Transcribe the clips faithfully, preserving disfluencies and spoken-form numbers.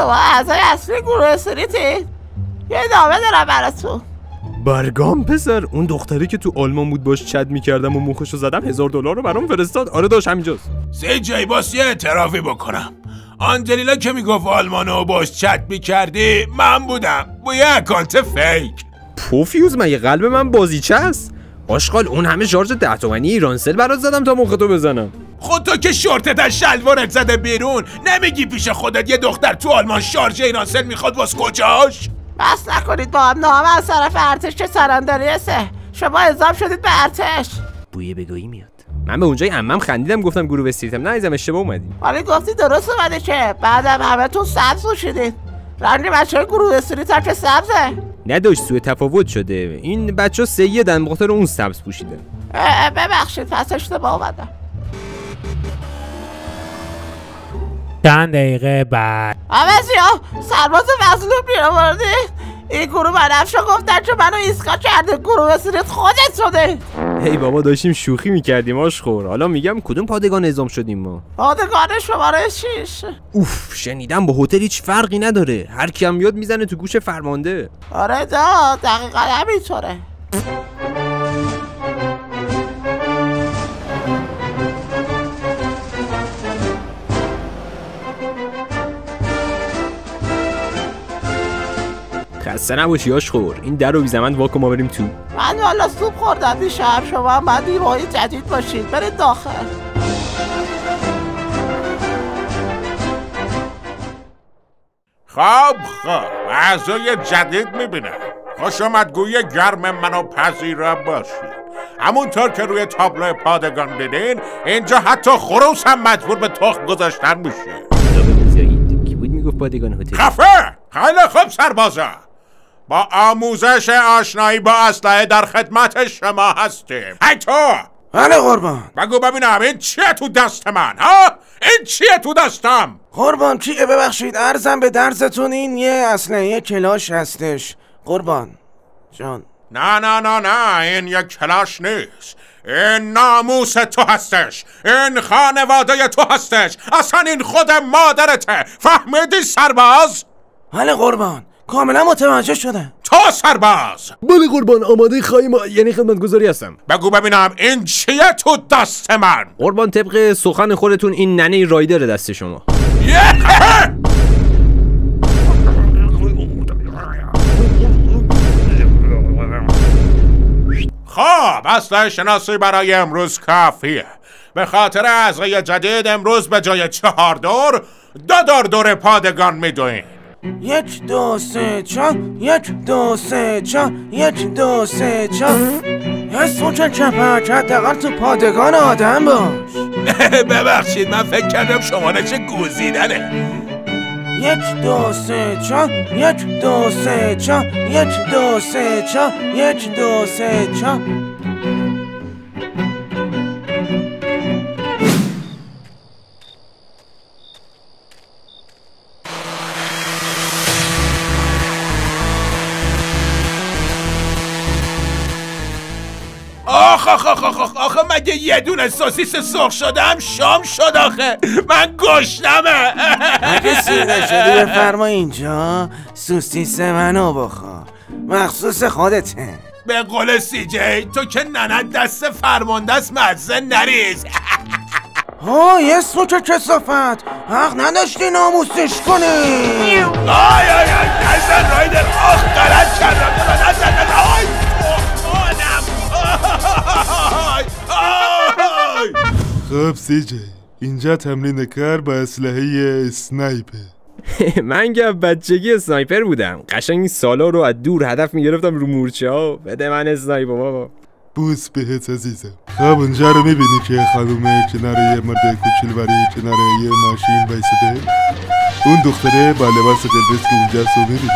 شما اعضای اصلی گروه استریتی؟ یه ادامه دارم براتون. برگام پسر، اون دختری که تو آلمان بود باش چت میکردم و مخشو زدم هزار دلار رو برام فرستاد. آره داش همینجاست. سی جی باس یه اعترافی بکنم. آنجلینا که میگفت آلمانو باش چت میکردی من بودم با یه اکانت فیک. پوفیوز مگه قلب من بازیچه است؟ آشغال اون همه شارژ ده تومانی ایرانسل برات زدم تا مخ تو بزنم. خود تو که شورتت از شلوارت زده بیرون نمیگی پیش خودت یه دختر تو آلمان شارژ ایرانسل میخواد واس کجاش؟ بس نکنید با هم نامه از طرف ارتش سرانداریسه. شما اعزام شدید به ارتش. بوی بگاهی میاد. من به اونجای عمم خندیدم گفتم گروه استریتم، نه ایزم اشتباه اومدیم. ولی گفتی درست اومده که بعدم همتون سبز پوشیدید. رنگ بچه‌های گروه استریت هم که سبزه. نداشت سوء تفاوت شده. این بچه‌ها سیدن به خاطر اون سبز پوشیدن. ببخشید پس اشتباه اومدم. چند دقیقه بعد عوضی ها سرباز مظلوم بیاوردی؟ این گروه بنفشا گفتن که منو ایسکا کرده. گروه استریت خودت شده. هی بابا داشتیم شوخی میکردیم آشخور. حالا میگم کدوم پادگان اعزام شدیم ما؟ پادگان شماره شیش. اوف شنیدم با هتل هیچ فرقی نداره. هر کی هم بیاد میزنه تو گوش فرمانده. آره دا دقیقا همینطوره. خسته نباشی آشخور. این در رو بیزمند واکو ما بریم تو. من والا سوپ خوردم دیشب. شما هم باید دیوهای جدید باشید. برید داخل. خب خب اعضای جدید میبینم. خوش آمدگوی گرم منو پذیرا باشید. همونطور که روی تابلو پادگان دیدین اینجا حتی خروس هم مجبور به تخم گذاشتن میشه. کی بود میگفت پادگان هتل؟ خفه! خیلی خوب سربازا، با آموزش آشنایی با اسلحه در خدمت شما هستیم. هی تو! بله قربان. بگو ببینم این چیه تو دست من ها؟ این چیه تو دستم؟ قربان چیه؟ ببخشید عرضم به درزتون این یه اسلحه کلاش هستش قربان جان. نه نه نه نه این یک کلاش نیست. این ناموس تو هستش. این خانواده تو هستش. اصلا این خود مادرته. فهمیدی سرباز؟ بله قربان کاملا متوجه شدم. تو سرباز؟ بله قربان آماده خواهیم، یعنی خدمتگزاری هستم. بگو ببینم این چیه تو دست من؟ قربان طبق سخن خودتون این ننه رایدر دست شما. خب اسلحه شناسی برای امروز کافیه. به خاطر اعضای جدید امروز به جای چهار دور دو دور دور پادگان میدوین. یک دو سه چهار یک دو سه چهار یک دو سه چهار. حس که چپک حداقل تو پادگان آدم باش. ببخشید من فکر کردم شمارش گوزیدنه. یک دو سه چهار یک دو سه چهار یک دو سه چهار یک دو سه چهار. آخ آخ آخ آخ آخ آخه مگه یه دونه سوسیس سرخ شدم شام شد آخه من گشنمه. اگه سیره شدی بفرما اینجا سوسیس منو بخور مخصوص خودته. به قول سی جی تو که ننت دست فرمانده است مزه نریز. ها یه سوچ کسافت حق نداشتی ناموسش کنی. آی آی آی نزن رایدر. آخ غلط کردم نزن نزن. آی خب سی جی اینجا تمرین کار با اسلحه اسنایپر. من که بچگی اسنایپر بودم. قشنگ این سالا رو از دور هدف میگرفتم رو مورچه ها. بده من اسنایپر بابا. بوس بهت عزیزم. خب اونجا رو میبینی که خانومه کنار یه مرد کوچولو برای کنار یه ماشین وایساده. اون دختره با لباس قرمز که اونجاست رو میبینی.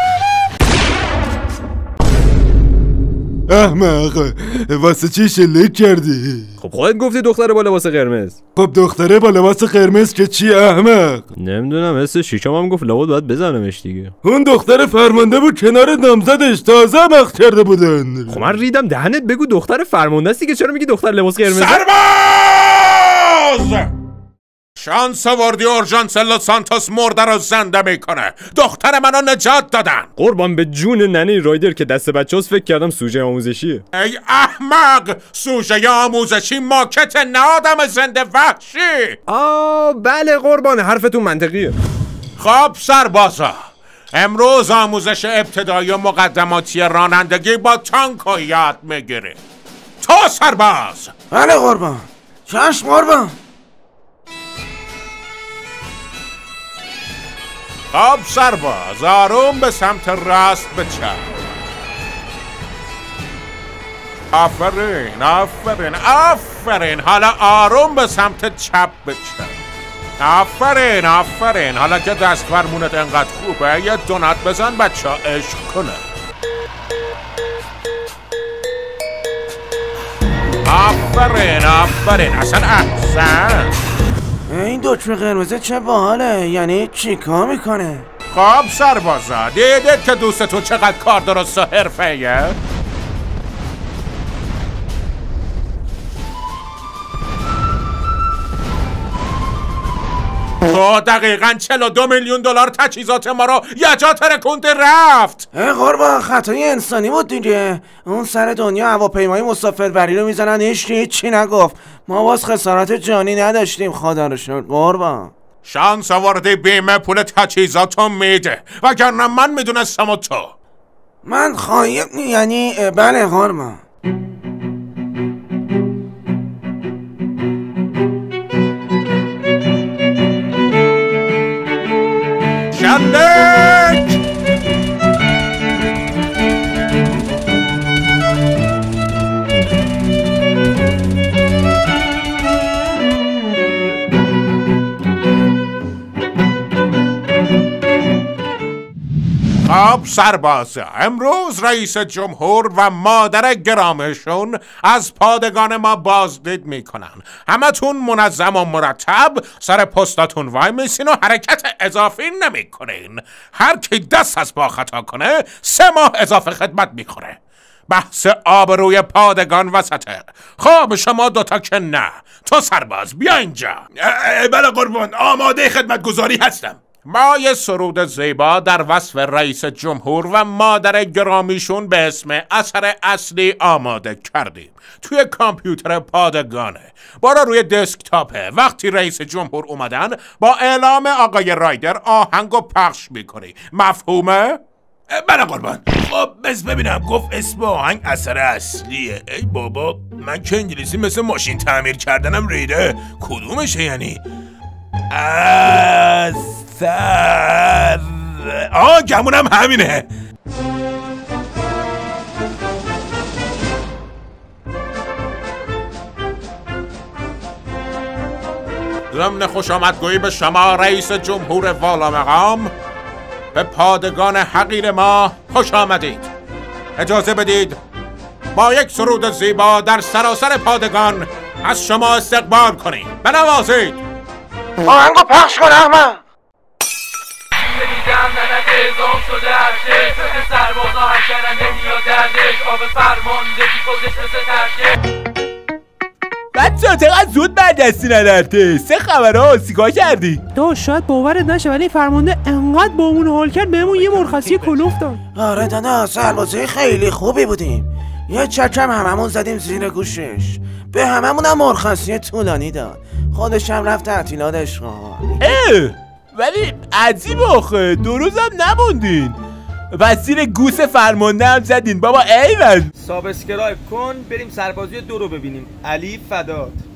احمق واسه چی شلیک کردی؟ خب خودت گفتی دختره با لباس قرمز. خب دختره با لباس قرمز که چی احمق؟ نمیدونم حس شیشم هم گفت لابد باید بزنمش دیگه. اون دختر فرمانده بود کنار نامزدش تازه مخ کرده بودن. خب من ریدم دهنت بگو دختر فرمانده استی که چرا میگی دختر لباس قرمز؟ سرباز شانس آوردی اورژانس لوس سانتوس مرده رو زنده میکنه. دختر منو نجات دادن. قربان به جون ننه رایدر که دست بچه هست فکر کردم سوژه آموزشیه. ای احمق، سوژه آموزشی ماکت نه آدم زنده وحشی. آه بله قربان، حرفتون منطقیه. خب سربازا، امروز آموزش ابتدایی و مقدماتی رانندگی با تانک یاد میگیری. تو سرباز. بله قربان. چشم قربان. خب سرباز، آروم به سمت راست بچرخ. آفرین آفرین آفرین. حالا آروم به سمت چپ بچرخ. آفرین آفرین. حالا که دست فرمونت انقدر خوبه یه دونات بزن بچه ها عشق کنه. آفرین آفرین. اصلا احسن. این دکمه قرمزه چه باحاله. یعنی چی کار میکنه؟ خب سربازا، دیدید که دوست تو چقدر کار درست و حرفه‌ایه؟ تو دقیقاً چهل و دو میلیون دلار تجهیزات ما رو یه جا ترکونده رفت. ای قربان، خطای انسانی بود دیگه. اون سر دنیا هواپیمای مسافربری رو میزنن هیچ چی نگفت. ما باز خسارت جانی نداشتیم خدا رو شکر قربان. شانس آوردی بیمه پول تجهیزاتو میده، وگرنه من میدونستم و تو. من خواهیم یعنی بله قربان. شلک خب سربازا، امروز رئیس جمهور و مادر گرامیشون از پادگان ما بازدید میکنن. همتون منظم و مرتب سر پستاتون وای میسین و حرکت اضافی نمیکنین. هر کی دست از پا خطا کنه سه ماه اضافه خدمت میخوره. بحث آبروی پادگان وسطه. خب شما دوتا که نه. تو سرباز بیا اینجا. بله قربان، آماده خدمتگزاری هستم. ما یه سرود زیبا در وصف رئیس جمهور و مادر گرامیشون به اسم اثر اصلی آماده کردیم. توی کامپیوتر پادگانه، بارا روی دسکتاپه. وقتی رئیس جمهور اومدن با اعلام آقای رایدر آهنگو پخش میکنی. مفهومه؟ بله قربان. خب بس ببینم، گفت اسم آهنگ اثر اصلیه. ای بابا، من که انگلیسی مثل ماشین تعمیر کردنم ریده. کدومشه یعنی؟ اثر آه گمونم همینه. ضمن خوش آمدگویی به شما رئیس جمهور والا مقام، به پادگان حقیر ما خوش آمدید. اجازه بدید با یک سرود زیبا در سراسر پادگان از شما استقبال کنیم. بنوازید. آهنگو پخش کن احمد. دیدم ننک ازام شده هرچه شده سربازا هرکنن نمیاد دردش آب فرمانده بی خودش مثل ترکه. بچه چقدر زود بردستی ندارده. سه خبرها سیگاه کردی. داشت شاید باورت نشه ولی فرمانده انقدر با اون حال کرد بهمون یه مرخصی کلوف داد. آره دادا، سربازای خیلی خوبی بودیم. یه چکم هممون زدیم زیر گوشش. به هممون هم مرخصی طولانی داد. خودش هم رفت تعطیلاتش ها. ولی عجیب آخه، دو روزم نموندین. پس زیر گوس فرمانده هم زدین بابا. ایول، سابسکرایب کن بریم سربازی دو رو ببینیم. علی فدات.